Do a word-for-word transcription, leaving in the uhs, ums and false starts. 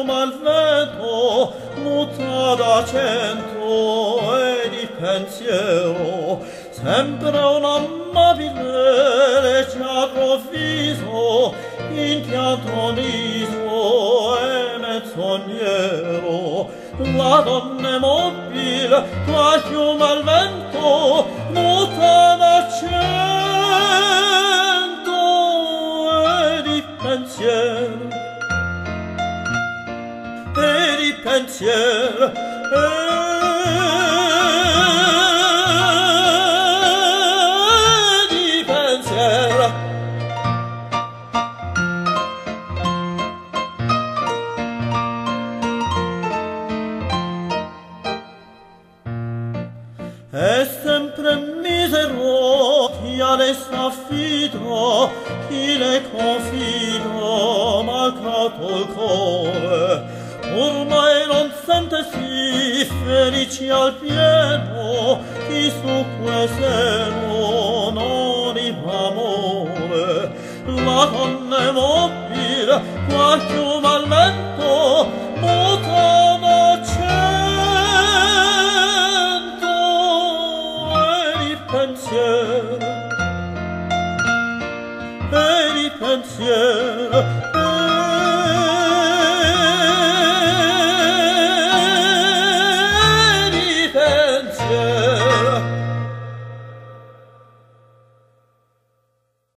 al vento, muta d'accento e di pensiero, sempre un amabile leggiadro viso, in pianto niso e menzognero. La donna è mobile, tua chiuma al vento, muta d'accento e di pensiero, e di pensiero, e di pensiero. È sempre misero chi a lei s'affido, chi le confido, malgrado il cuore, ormai non sente sì felici al pieno, chi su quel seno non ima amore. La donna è mobile, qua chiuma al vento, muta d'accento e di pensiero, e di pensiero.